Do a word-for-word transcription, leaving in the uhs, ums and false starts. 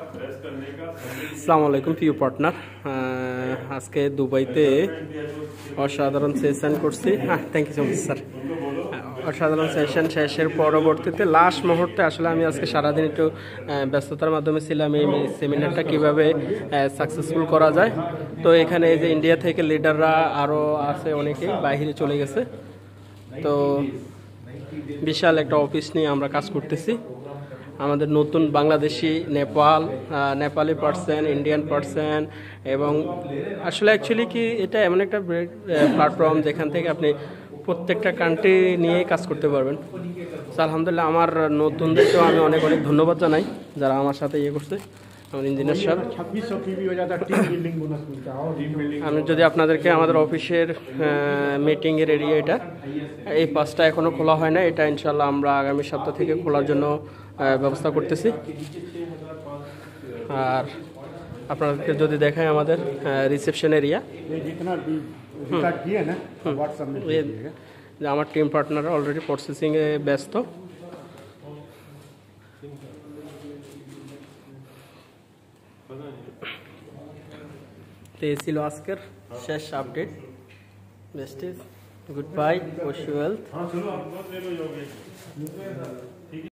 আসসালামু আলাইকুম প্রিয় পার্টনার, আজকে দুবাইতে অসাধারণ সেশন করছি। হ্যাঁ, thank you so much sir. অসাধারণ সেশন শেষের পরবর্তীতে লাস্ট মুহূর্তে আসলে আমি আজকে সারাদিন একটু ব্যস্ততার মাধ্যমে ছিলাম এই সেমিনারটা কীভাবে সাকসেসফুল করা যায়। তো এখানে এই যে ইন্ডিয়া থেকে লিডাররা আরও আছে, অনেকেই বাইরে চলে গেছে। তো বিশাল একটা অফিস নিয়ে আমরা কাজ করতেছি। আমাদের নতুন Bangladeshi, Nepal, Nepali person, Indian person, এবং আসলে অ্যাকচুয়ালি কি এটা এমন একটা প্ল্যাটফর্ম যেখান থেকে আপনি প্রত্যেকটা কান্ট্রি নিয়ে কাজ করতে পারবেন। আলহামদুলিল্লাহ, আমার নতুনদেরকেও আমি অনেক অনেক ধন্যবাদ জানাই যারা আমার সাথে ইয়ে করছে। আমার ইঞ্জিনিয়ার সাহেব, আমি যদি আপনাদেরকে আমাদের অফিসের মিটিংয়ের এরিয়া, এটা এই পাঁচটা এখনও খোলা হয় না, এটা ইনশাল্লাহ আমরা আগামী সপ্তাহ থেকে খোলার জন্য ব্যবস্থা করতেছি। আর আপনাদেরকে যদি দেখায় আমাদের রিসেপশন এরিয়া, আমার টিম পার্টনাররা অলরেডি প্রসেসিংয়ে ব্যস্ত। তো এই ছিল আজকের শেষ update. Best is good bye, wish you wealth.